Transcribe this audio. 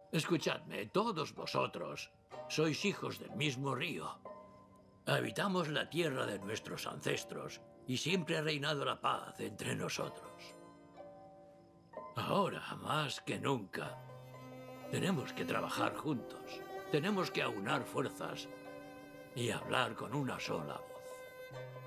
Escuchadme, todos vosotros sois hijos del mismo río. Habitamos la tierra de nuestros ancestros y siempre ha reinado la paz entre nosotros. Ahora, más que nunca, tenemos que trabajar juntos. Tenemos que aunar fuerzas y hablar con una sola voz.